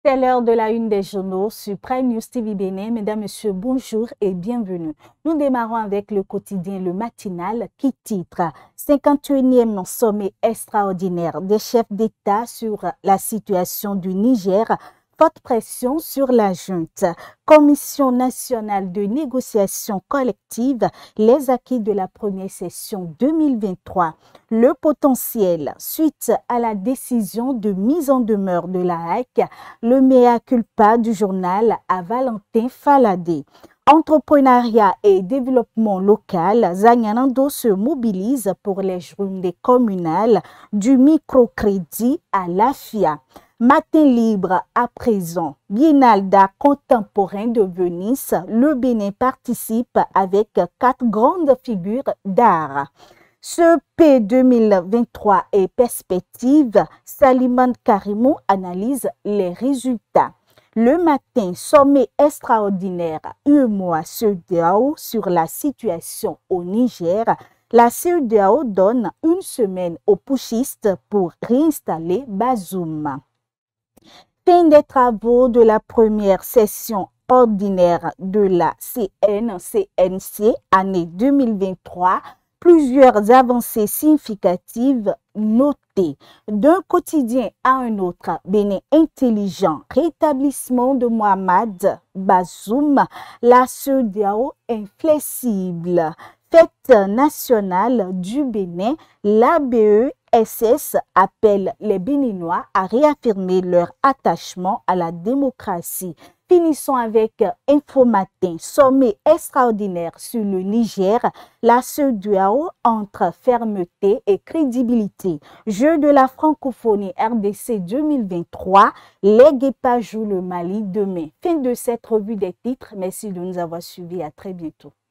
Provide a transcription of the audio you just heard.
C'est l'heure de la une des journaux sur Prime News TV Bénin. Mesdames, Messieurs, bonjour et bienvenue. Nous démarrons avec le quotidien Le Matinal qui titre « 51e sommet extraordinaire des chefs d'État sur la situation du Niger ». Forte pression sur la junte. Commission nationale de négociation collective, les acquis de la première session 2023. Le potentiel, suite à la décision de mise en demeure de la HAC, le mea culpa du journal à Valentin Faladé. Entrepreneuriat et développement local, Zagnanando se mobilise pour les journées communales du microcrédit à l'AFIA. Matin libre à présent, Biennale d'art contemporain de Venise, le Bénin participe avec 4 grandes figures d'art. Ce P 2023 et perspective, Saliman Karimou analyse les résultats. Le matin, sommet extraordinaire UEMOA-CEDEAO sur la situation au Niger. La CEDEAO donne une semaine aux putschistes pour réinstaller Bazoum. Fin des travaux de la première session ordinaire de la CNCNC année 2023. Plusieurs avancées significatives notées. D'un quotidien à un autre, Bénin intelligent, rétablissement de Mohamed Bazoum, la CEDEAO inflexible. Fête nationale du Bénin, l'ABESS appelle les Béninois à réaffirmer leur attachement à la démocratie. Finissons avec Infomatin, sommet extraordinaire sur le Niger, la CEDEAO entre fermeté et crédibilité. Jeu de la francophonie RDC 2023, les Guépas jouent le Mali demain. Fin de cette revue des titres, merci de nous avoir suivis, à très bientôt.